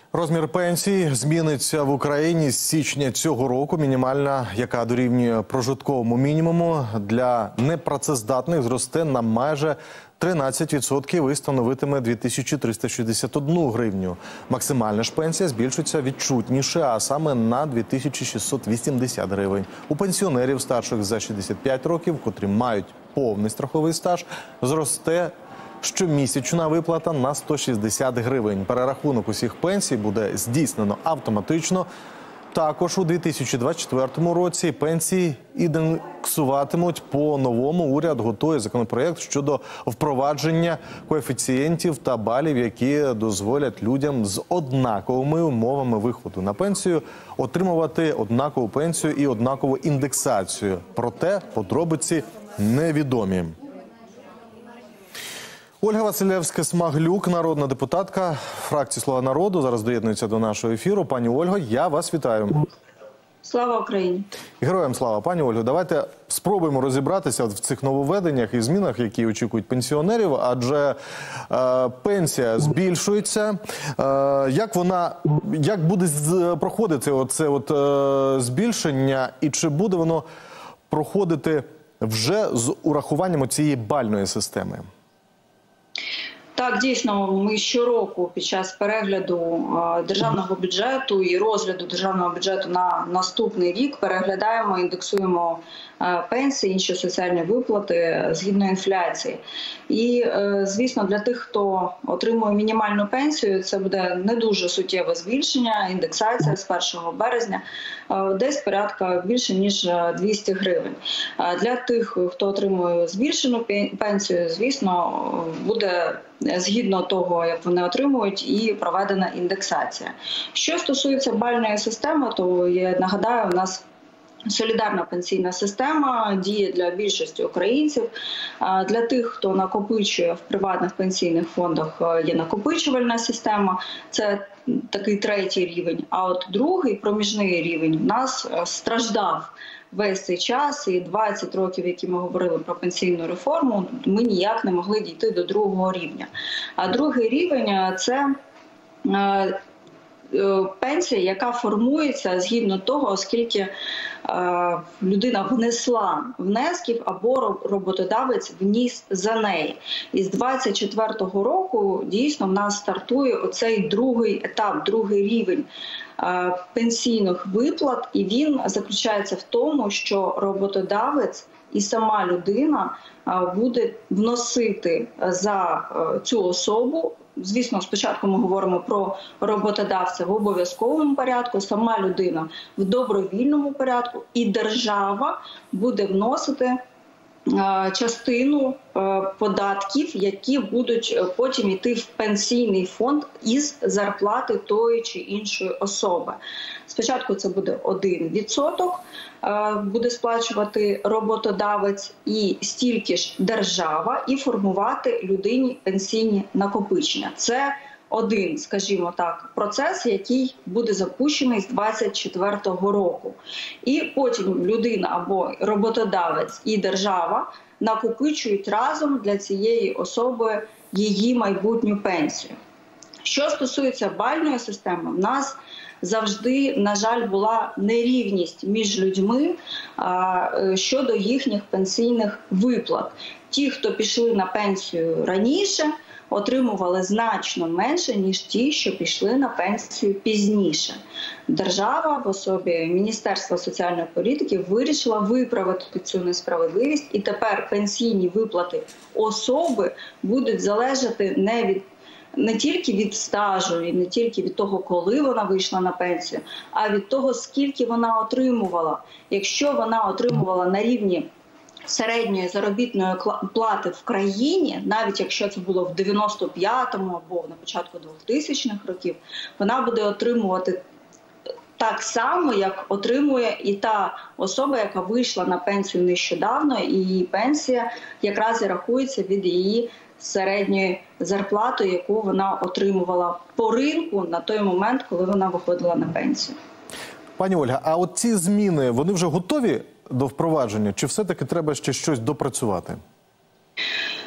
Розмір пенсій зміниться в Україні з січня цього року. Мінімальна, яка дорівнює прожитковому мінімуму, для непрацездатних зросте на майже 13% і становитиме 2361 гривню. Максимальна ж пенсія збільшиться відчутніше, а саме на 2680 гривень. У пенсіонерів старших за 65 років, котрі мають повний страховий стаж, зросте щомісячна виплата на 160 гривень. Перерахунок усіх пенсій буде здійснено автоматично. Також у 2024 році пенсії індексуватимуть по-новому. Уряд готує законопроєкт щодо впровадження коефіцієнтів та балів, які дозволять людям з однаковими умовами виходу на пенсію отримувати однакову пенсію і однакову індексацію. Проте подробиці невідомі. Ольга Василевська-Смаглюк, народна депутатка фракції «Слуга народу», зараз доєднується до нашого ефіру. Пані Ольго, я вас вітаю. Слава Україні! Героям слава. Пані Ольго, давайте спробуємо розібратися в цих нововведеннях і змінах, які очікують пенсіонерів, адже пенсія збільшується. Як буде проходити оце збільшення і чи буде воно проходити вже з урахуванням цієї бальної системи? Так, дійсно, ми щороку під час перегляду державного бюджету і розгляду державного бюджету на наступний рік переглядаємо, індексуємо пенсії, інші соціальні виплати згідно інфляції. І, звісно, для тих, хто отримує мінімальну пенсію, це буде не дуже суттєве збільшення, індексація з 1 березня, десь порядка більше, ніж 200 гривень. Для тих, хто отримує збільшену пенсію, звісно, буде згідно того, як вони отримують, і проведена індексація. Що стосується бальної системи, то я нагадаю, у нас солідарна пенсійна система діє для більшості українців. Для тих, хто накопичує в приватних пенсійних фондах, є накопичувальна система. Це такий третій рівень. А от другий, проміжний рівень, в нас страждав весь цей час, і 20 років, які ми говорили про пенсійну реформу, ми ніяк не могли дійти до другого рівня. А другий рівень – це пенсія, яка формується згідно того, оскільки людина внесла внесків або роботодавець вніс за неї. І з 24-го року дійсно в нас стартує оцей другий етап, другий рівень пенсійних виплат, і він заключається в тому, що роботодавець і сама людина буде вносити за цю особу. Звісно, спочатку ми говоримо про роботодавця в обов'язковому порядку, сама людина в добровільному порядку, і держава буде вносити частину податків, які будуть потім йти в пенсійний фонд із зарплати тої чи іншої особи. Спочатку це буде 1%, буде сплачувати роботодавець, і стільки ж держава, і формувати людині пенсійні накопичення. Це один, скажімо так, процес, який буде запущений з 24-го року. І потім людина або роботодавець і держава накопичують разом для цієї особи її майбутню пенсію. Що стосується бальної системи, в нас завжди, на жаль, була нерівність між людьми щодо їхніх пенсійних виплат. Ті, хто пішли на пенсію раніше, отримували значно менше, ніж ті, що пішли на пенсію пізніше. Держава в особі Міністерства соціальної політики вирішила виправити цю несправедливість, і тепер пенсійні виплати особи будуть залежати не тільки від стажу і не тільки від того, коли вона вийшла на пенсію, а від того, скільки вона отримувала. Якщо вона отримувала на рівні середньої заробітної плати в країні, навіть якщо це було в 95-му або на початку 2000-х років, вона буде отримувати так само, як отримує і та особа, яка вийшла на пенсію нещодавно, і її пенсія якраз і рахується від її середньої зарплати, яку вона отримувала по ринку на той момент, коли вона виходила на пенсію. Пані Ольга, а от ці зміни, вони вже готові до впровадження? Чи все-таки треба ще щось допрацювати?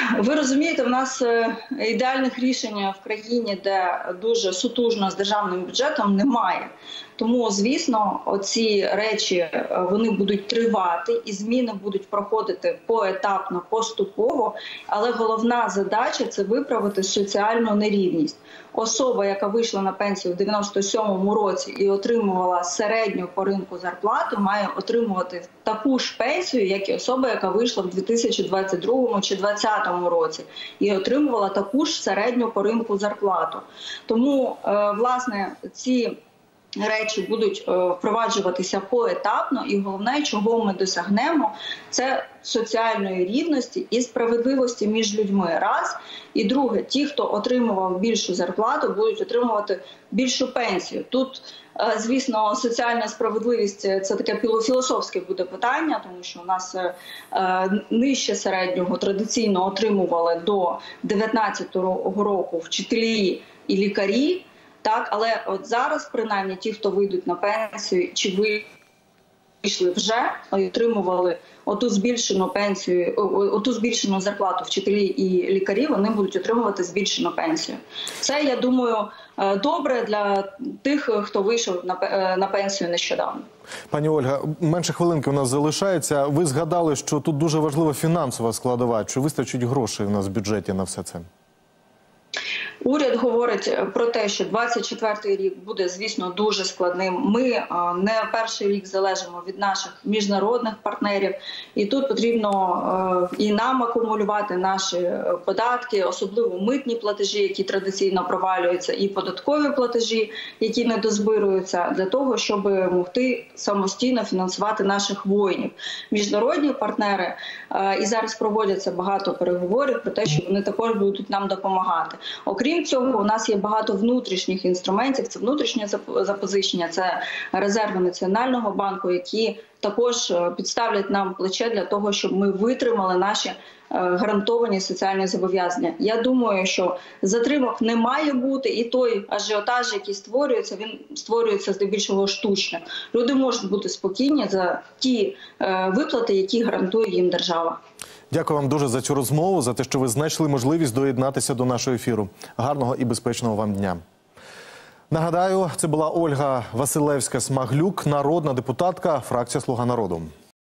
Ви розумієте, в нас ідеальних рішень в країні, де дуже сутужно з державним бюджетом, немає. Тому, звісно, оці речі вони будуть тривати і зміни будуть проходити поетапно, поступово. Але головна задача – це виправити соціальну нерівність. Особа, яка вийшла на пенсію в 97-му році і отримувала середню по ринку зарплату, має отримувати таку ж пенсію, як і особа, яка вийшла в 2022 чи 2020 році і отримувала таку ж середню по ринку зарплату. Тому, власне, ці речі будуть впроваджуватися поетапно, і головне, чого ми досягнемо, це соціальної рівності і справедливості між людьми. Раз. І друге, ті, хто отримував більшу зарплату, будуть отримувати більшу пенсію. Тут, звісно, соціальна справедливість – це таке філософське буде питання, тому що у нас нижче середнього традиційно отримували до 2019 року вчителі і лікарі. Так, але от зараз, принаймні, ті, хто вийдуть на пенсію, чи вийшли вже, отримували оту збільшену пенсію, оту збільшену зарплату вчителі і лікарі, вони будуть отримувати збільшену пенсію. Це, я думаю, добре для тих, хто вийшов на пенсію нещодавно. Пані Ольга, менше хвилинки у нас залишається. Ви згадали, що тут дуже важлива фінансова складова. Чи вистачить грошей у нас в бюджеті на все це? Уряд говорить про те, що 24-й рік буде, звісно, дуже складним. Ми не перший рік залежимо від наших міжнародних партнерів. І тут потрібно і нам акумулювати наші податки, особливо митні платежі, які традиційно провалюються, і податкові платежі, які не дозбируються, для того, щоб могти самостійно фінансувати наших воїнів. Міжнародні партнери, і зараз проводяться багато переговорів про те, що вони також будуть нам допомагати. Окрім цього, у нас є багато внутрішніх інструментів, це внутрішнє запозичення, це резерви Національного банку, які також підставлять нам плече для того, щоб ми витримали наші гарантовані соціальні зобов'язання. Я думаю, що затримок не має бути, і той ажіотаж, який створюється, він створюється здебільшого штучно. Люди можуть бути спокійні за ті виплати, які гарантує їм держава. Дякую вам дуже за цю розмову, за те, що ви знайшли можливість доєднатися до нашого ефіру. Гарного і безпечного вам дня. Нагадаю, це була Ольга Василевська-Смаглюк, народна депутатка, фракція «Слуга народу».